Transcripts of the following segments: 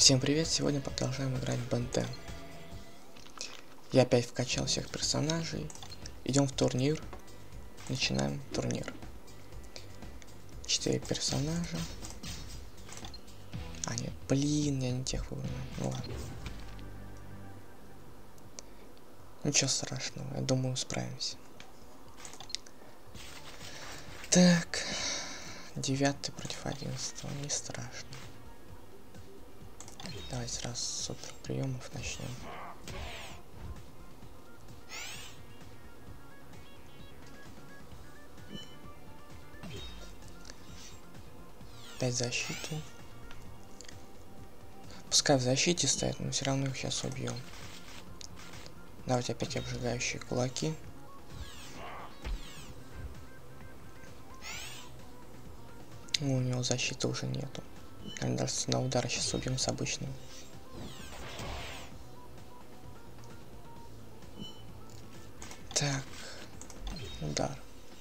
Всем привет! Сегодня продолжаем играть в Ben 10. Я опять вкачал всех персонажей. Идем в турнир. Начинаем турнир. 4 персонажа. А, нет, блин, я не тех выбрал. Ну ладно. Ничего страшного, я думаю, справимся. Так. 9 против 11. Не страшно. Давай сразу с супер приемов начнем. Опять защиту. Пускай в защите стоят, но все равно их сейчас убьем. Давайте опять обжигающие кулаки. У него защиты уже нету. На удара сейчас убьем с обычным. Так. Удар.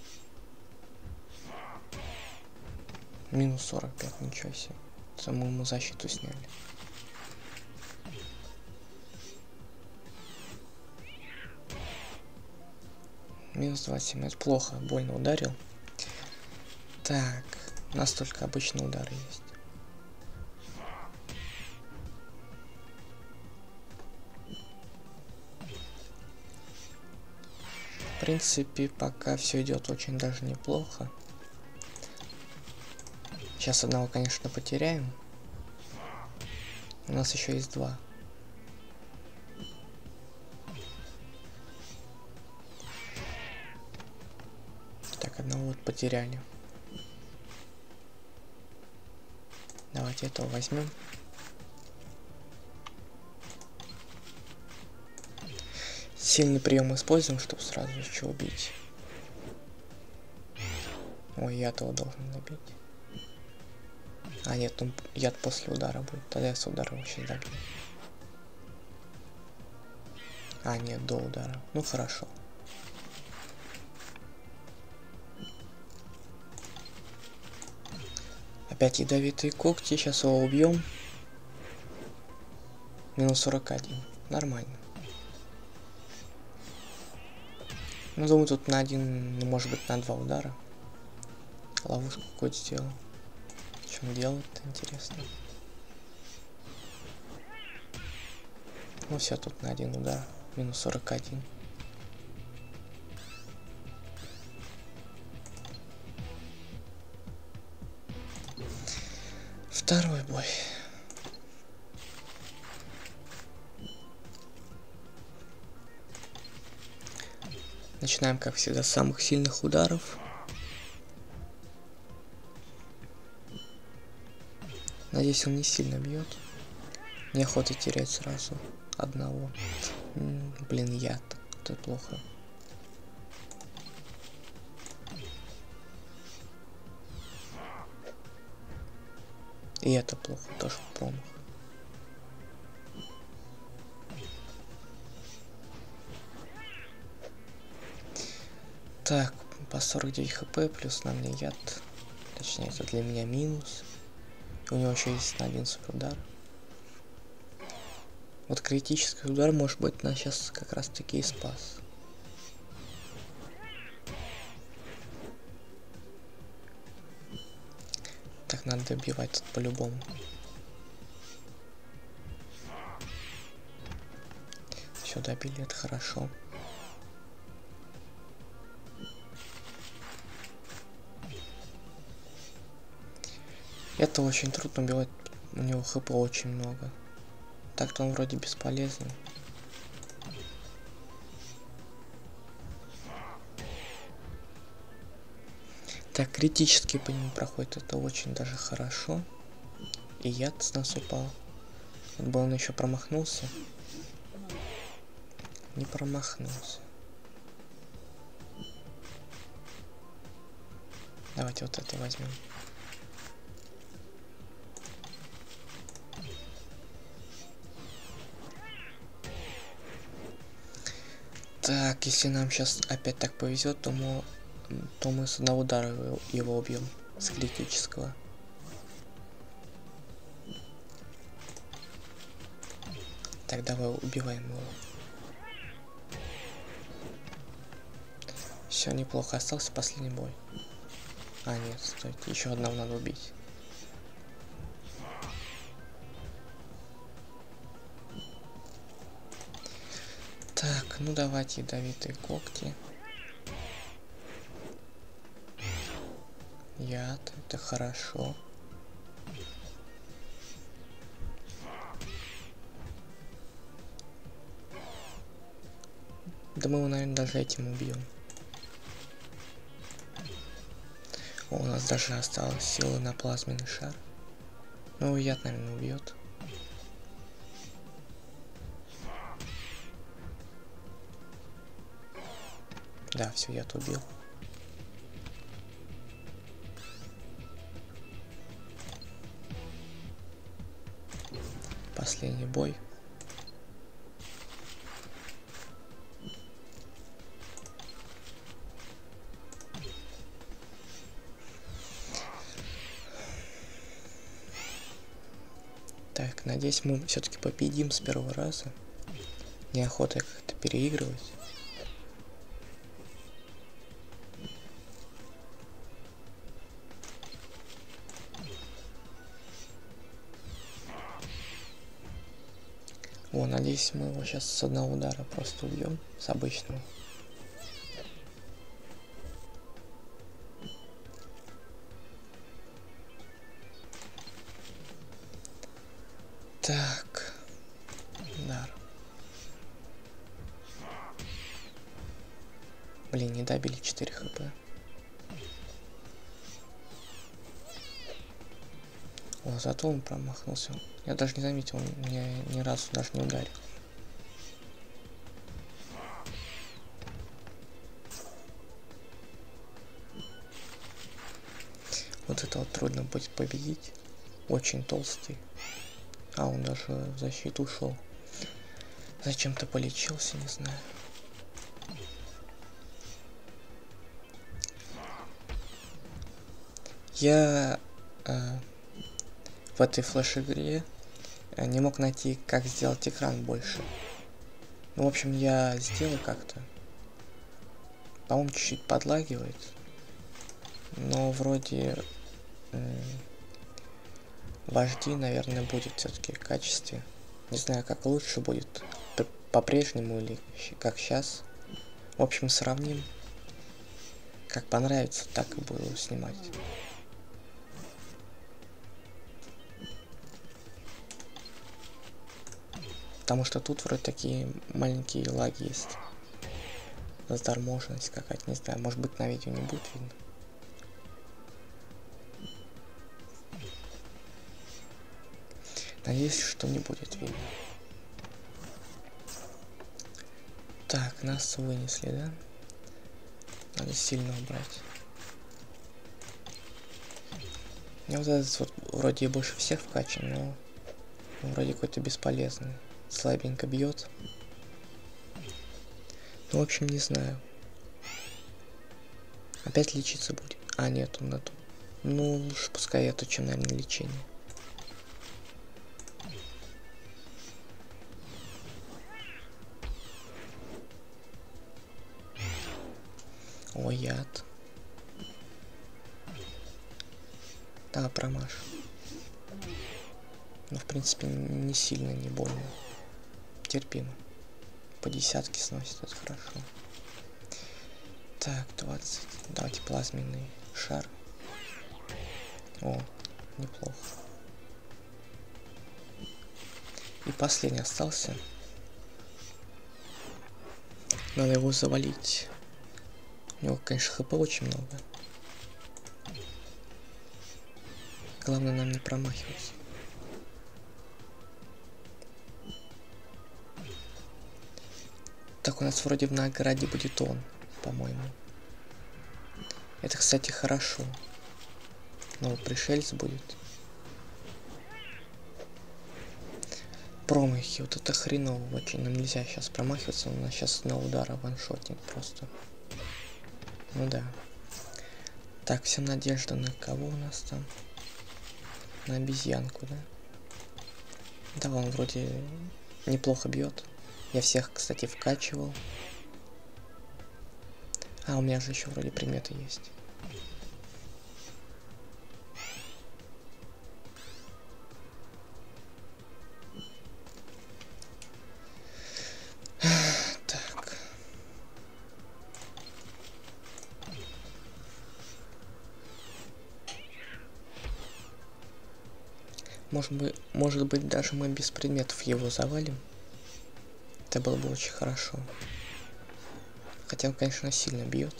Минус 45, ничего себе. Это мы ему защиту сняли. Минус 27, это плохо, больно ударил. Так, у нас только обычный удар есть. В принципе, пока все идет очень даже неплохо. Сейчас одного, конечно, потеряем. У нас еще есть 2. Так, одного вот потеряли. Давайте этого возьмем. Сильный прием используем, чтобы сразу еще убить. Ой, я этого должен добить. А нет, он яд после удара будет. Тогда я с удара его сейчас добью. А нет, до удара. Ну хорошо. Опять ядовитые когти. Сейчас его убьем. Минус 41. Нормально. Ну, думаю, тут на 1, ну, может быть, на 2 удара. Ловушку какую-то сделал. Что он делает-то, интересно. Ну, все, тут на 1 удар. Минус 41. Второй бой. Начинаем, как всегда, с самых сильных ударов. Надеюсь, он не сильно бьет. Неохота терять сразу одного. Блин, яд. Это плохо. И это плохо, тоже промах. Так, по 49 хп, плюс на мне яд. Точнее, это для меня минус. У него еще есть на 1 супер удар. Вот критический удар, может быть, нас сейчас как раз таки и спас. Так, надо добивать тут по-любому. Все, добили, это хорошо. Это очень трудно убивать, у него хп очень много. Так-то он вроде бесполезный. Так, критически по нему проходит, это очень даже хорошо. И яд с нас упал. Вот бы он еще промахнулся. Не промахнулся. Давайте вот это возьмем. Так, если нам сейчас опять так повезет, то мы с одного удара его убьем, с критического. Так, давай убиваем его. Все неплохо, остался последний бой. А, нет, стой, еще одного надо убить. Так, ну давайте ядовитые когти. Яд, это хорошо. Да мы его, наверное, даже этим убьем. О, у нас даже осталось силы на плазменный шар. Ну, яд, наверное, убьет. Да, все, яд убил. Последний бой. Так, надеюсь, мы все-таки победим с первого раза. Неохота как-то переигрывать. О, надеюсь, мы его сейчас с одного удара просто убьем, с обычного. Так, удар. Блин, не добили 4 хп. О, зато он промахнулся. Я даже не заметил, он меня ни разу даже не ударил. Вот это вот трудно будет победить. Очень толстый. А, он даже в защиту ушел. Зачем-то полечился, не знаю. Я в этой флеш-игре не мог найти, как сделать экран больше. Ну, в общем, я сделал как-то. По-моему, чуть-чуть подлагивает. Но вроде в HD, наверное, будет все-таки в качестве. Не знаю, как лучше будет. По-прежнему или как сейчас. В общем, сравним. Как понравится, так и буду снимать. Потому что тут вроде такие маленькие лаги есть. Заторможенность какая-то, не знаю. Может быть, на видео не будет видно. Надеюсь, что не будет видно. Так, нас вынесли, да? Надо сильно убрать. Мне вот этот вот вроде больше всех вкачан, но вроде какой-то бесполезный. Слабенько бьет. Ну, в общем, не знаю. Опять лечиться будет. А, нет, он на то. Ну, лучше пускай это, чем, наверное, лечение. О, яд. Да, промаш. Но, в принципе, не сильно, не больно. Терпимо. По десятке сносит, это хорошо. Так, 20. Давайте плазменный шар. О, неплохо. И последний остался. Надо его завалить. У него, конечно, хп очень много. Главное нам не промахиваться. Так, у нас вроде в награде будет он, по-моему. Это, кстати, хорошо. Но пришелец будет. Промахи, вот это хреново очень. Нам нельзя сейчас промахиваться, у нас сейчас на удара ваншотинг просто. Ну да. Так, вся надежда на кого у нас там? На обезьянку, да? Да, он вроде неплохо бьет. Я всех, кстати, вкачивал. А, у меня же еще вроде приметы есть. Так. Может быть, даже мы без предметов его завалим. Это было бы очень хорошо. Хотя он, конечно, сильно бьет.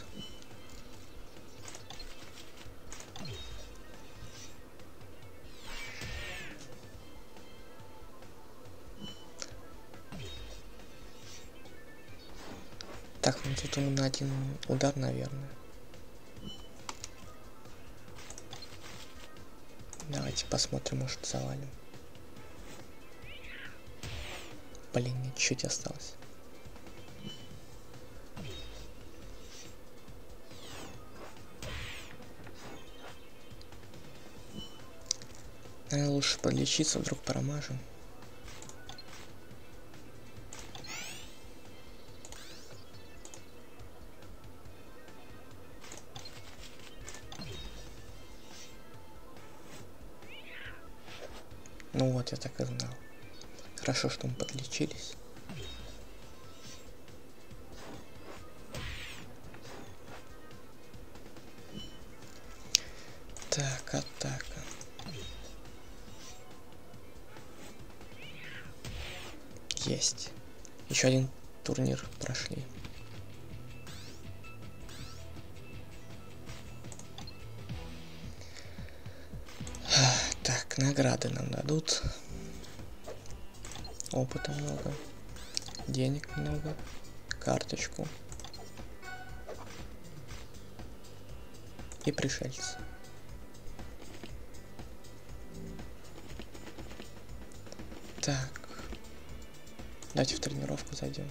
Так, ну тут ему на один удар, наверное. Давайте посмотрим, может завалим. Блин, нет, чуть осталось. Наверное, лучше подлечиться, вдруг промажем. Ну вот, я так и знал. Хорошо, что мы подлечились. Так, атака. Есть. Еще один турнир прошли. Так, награды нам дадут. Опыта много. Денег много. Карточку. И пришельцы. Так. Давайте в тренировку зайдем.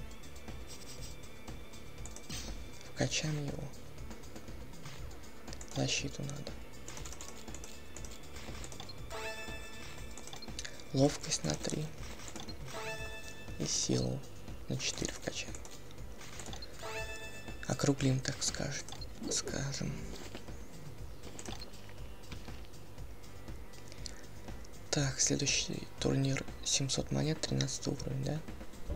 Вкачаем его. Защиту надо. Ловкость на 3. И силу на 4 вкачаем. Округлим, так скажем. Так, следующий турнир 700 монет, 13 уровень, да?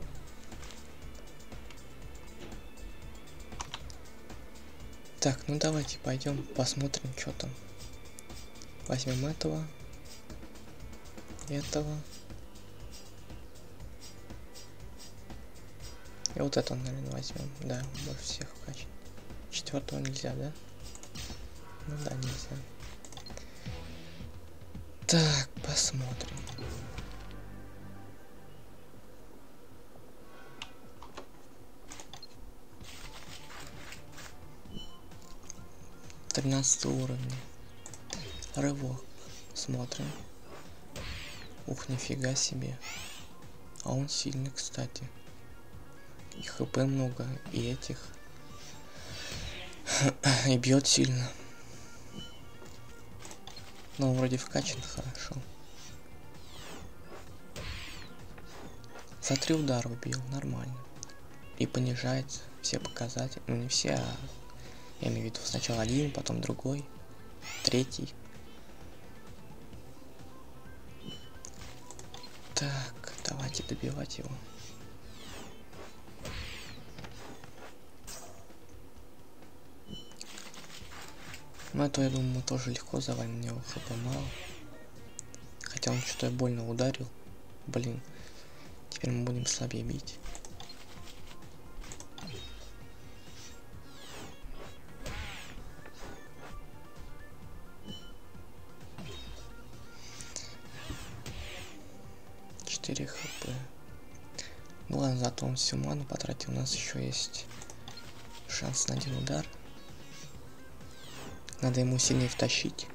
Так, ну давайте пойдем посмотрим, что там. Возьмем этого. И вот это, наверное, возьмем. Да, больше всех вкачать. 4-го нельзя, да? Ну да, нельзя. Так, посмотрим. Тринадцатый уровень. Рывок. Смотрим. Ух, нифига себе. А он сильный, кстати. И хп много, и этих. И бьет сильно. Но вроде вкачан хорошо. За 3 удара убил, нормально. И понижается все показатели. Ну не все, а я имею в виду сначала один, потом другой, третий. Так, давайте добивать его. Ну это, я думаю, мы тоже легко завалим, у него хп мало. Хотя он что-то больно ударил. Блин, теперь мы будем слабее бить. хп. Ну ладно, зато он всю ману потратил. У нас еще есть шанс на 1 удар. Надо ему сильнее втащить.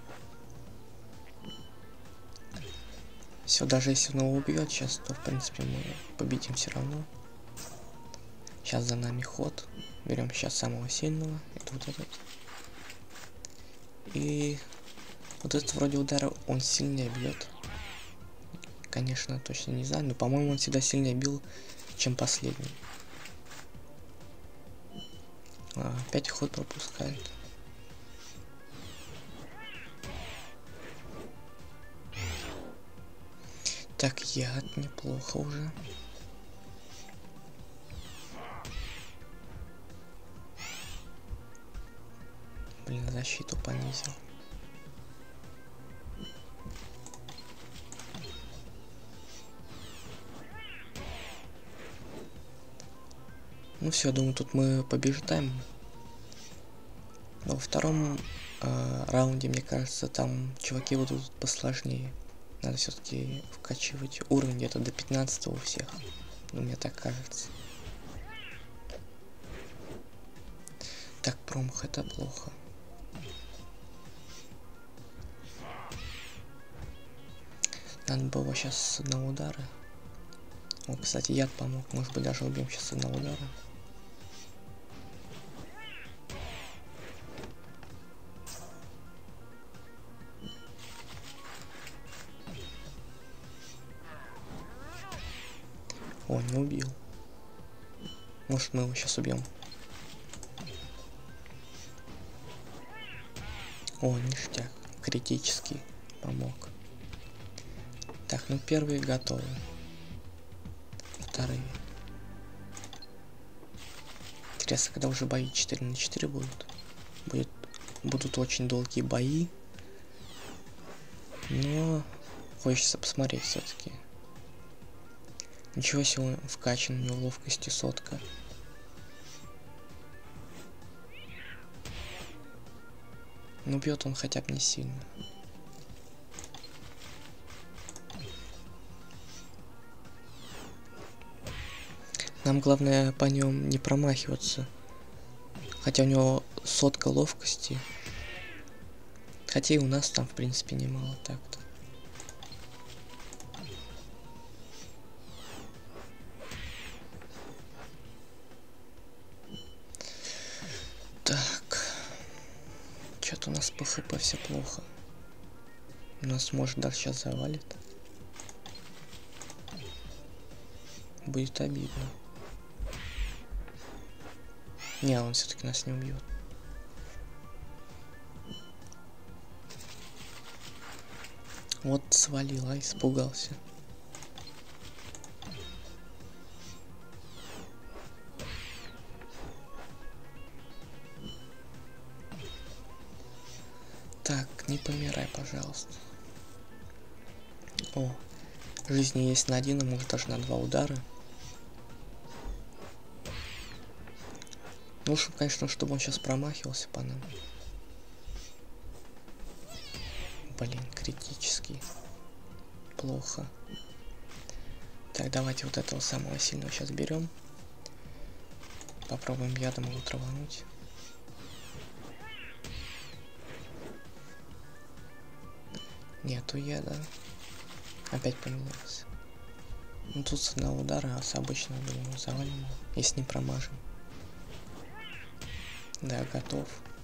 Все, даже если он его убьет сейчас, то в принципе мы победим все равно. Сейчас за нами ход. Берем сейчас самого сильного. Это вот этот. И вот этот вроде удар он сильнее бьет. конечно, точно не знаю, но, по-моему, он всегда сильнее бил, чем последний. Опять ход пропускает. Так, яд неплохо уже. Блин, защиту понизил. Ну все, думаю, тут мы побеждаем. Но во втором раунде, мне кажется, там чуваки будут посложнее. Надо все-таки вкачивать уровень где-то до 15 у всех. Ну, мне так кажется. Так, промах, это плохо. Надо было сейчас с одного удара. О, кстати, яд помог. Может быть, даже убьем сейчас с одного удара. О, не убил. Может, мы его сейчас убьем. О, ништяк. Критический помог. Так, ну первые готовы. Вторые. Интересно, когда уже бои 4 на 4 будут. Будут очень долгие бои. Но хочется посмотреть все-таки. Ничего себе, вкачан, у него ловкости 100. Но бьет он хотя бы не сильно. Нам главное по нем не промахиваться. Хотя у него 100 ловкости. Хотя и у нас там, в принципе, немало так-то. Так. Что-то у нас по хп все плохо. У нас, может, даже сейчас завалит. Будет обидно. Не, он все-таки нас не убьет. Вот свалил, а испугался. Так, не помирай, пожалуйста. О, жизни есть на 1, а может даже на 2 удара. Лучше, конечно, чтобы он сейчас промахивался по нам. Блин, критический. Плохо. Так, давайте вот этого самого сильного сейчас берем. Попробуем ядом его травануть. Нету яда. Опять поменялся. Ну тут с одного удара, а с обычного, думаю, завалим, если не промажем. Да, готов.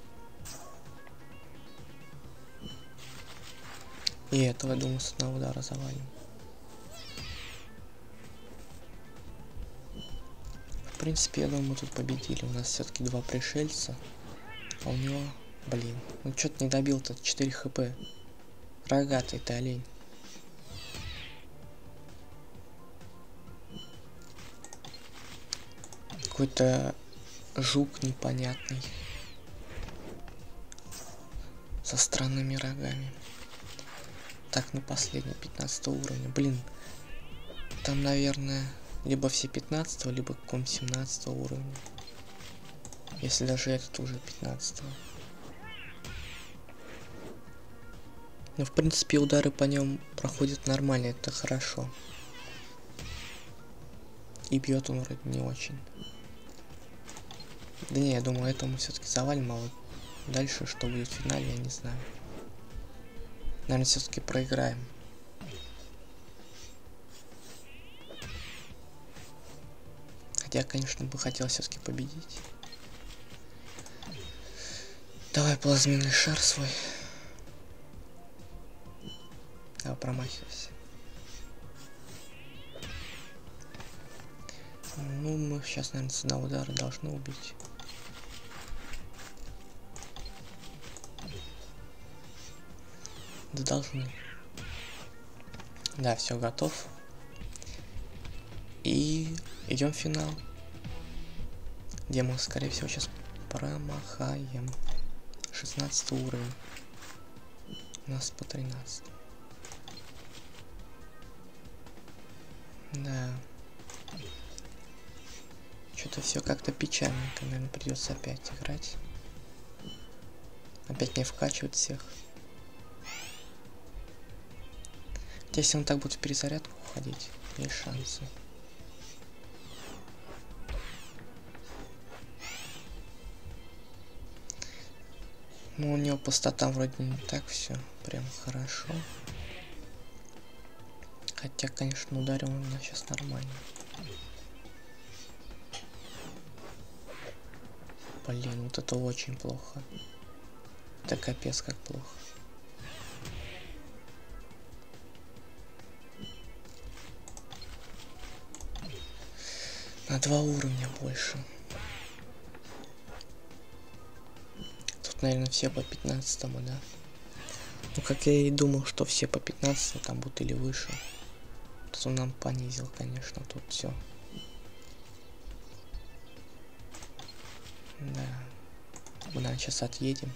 И этого, думаю, с одного удара завалим. В принципе, я думаю, мы тут победили. У нас все-таки 2 пришельца. А у него, блин, ну что-то не добил-то, 4 хп. Рогатый ты олень. Какой-то жук непонятный. Со странными рогами. Так, ну последний, 15 уровня. Блин, там, наверное, либо все 15, либо каком 17 уровня. Если даже этот уже 15. Но, в принципе, удары по нем проходят нормально, это хорошо. И бьет он вроде не очень. Да не, я думаю, это мы все-таки завалим, а вот дальше, что будет в финале, я не знаю. Наверное, все-таки проиграем. Хотя, конечно, бы хотел все-таки победить. Давай плазменный шар свой. Давай, промахивайся. Ну, мы сейчас, наверное, с одного удара должны убить. Да должны. Да, все готов. И идем в финал. Где мы, скорее всего, сейчас промахаем. 16 уровень. У нас по 13. Да. Что-то все как-то печальненько, наверное, придется опять играть. Опять не вкачивать всех. Хотя если он так будет в перезарядку уходить, есть шансы. Ну, у него пустота вроде не так все прям хорошо. Хотя, конечно, ударил он меня сейчас нормально. Блин, вот это очень плохо. Это капец как плохо. На 2 уровня больше. Тут, наверное, все по 15-му, да? Ну, как я и думал, что все по 15-му там будут или выше. Тут он нам понизил, конечно, тут все. Да. Мы, наверное, сейчас отъедем.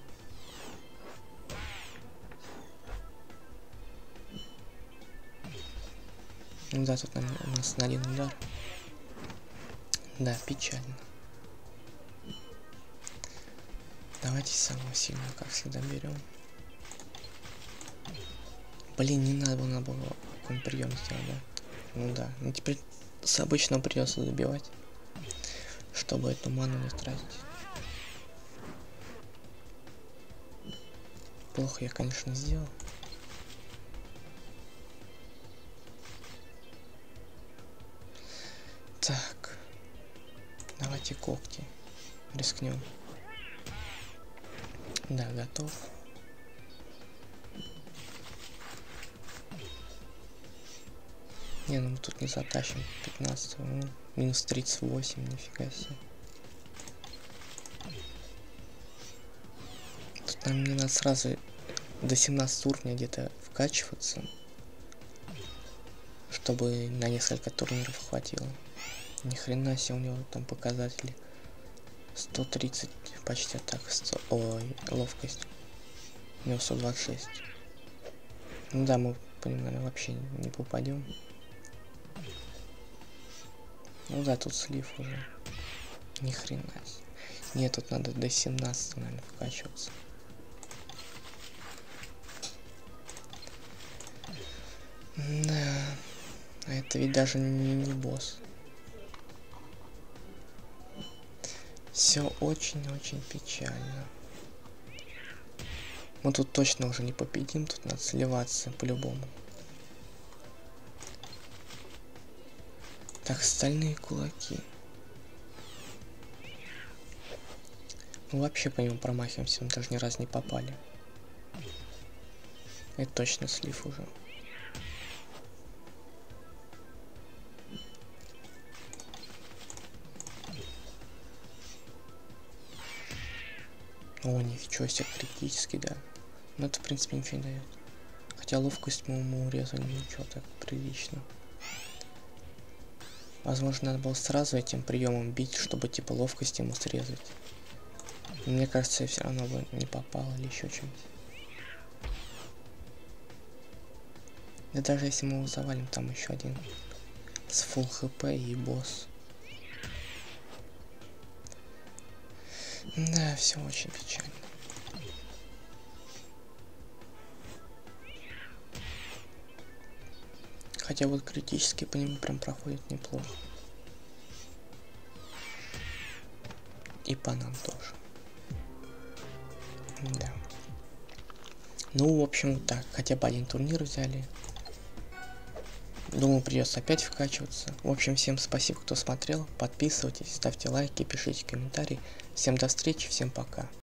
Ну да, тут у нас на 1 удар. Да, печально. Давайте самого сильного, как всегда, берем. Блин, не надо было какой-нибудь прием сделать, да? Ну да. Ну теперь с обычного придется добивать, чтобы эту ману не тратить. Плохо я, конечно, сделал. Так. Давайте когти. Рискнем. Да, готов. Не, ну мы тут не затащим 15, ну, минус 38, нифига себе. Тут нам не надо сразу до 17 уровня где-то вкачиваться, чтобы на несколько турниров хватило. Ни хрена себе, у него там показатели 130, почти так, 100, ой, ловкость. У него 126. Ну да, мы по ним, наверное, вообще не попадем. Ну да, тут слив уже. Ни хрена себе. Нет, тут надо до 17, наверное, вкачиваться. Да. А это ведь даже не босс. Все очень-очень печально. Мы тут точно уже не победим, тут надо сливаться по-любому. Так, стальные кулаки. Мы вообще по нему промахиваемся, мы даже ни разу не попали. Это точно слив уже. О, ничего себе, критический, да. Но это, в принципе, ничего не дает. Хотя ловкость мы ему урезали, ничего, так прилично. Возможно, надо было сразу этим приемом бить, чтобы типа ловкость ему срезать. Но мне кажется, я все равно бы не попал или еще что-нибудь. Да даже если мы его завалим, там еще один с фулл хп и босс. Да, все очень печально. Хотя вот критически по нему прям проходит неплохо. И по нам тоже. Да. Ну, в общем, так. Хотя бы один турнир взяли. Думаю, придется опять вкачиваться. В общем, всем спасибо, кто смотрел. Подписывайтесь, ставьте лайки, пишите комментарии. Всем до встречи, всем пока.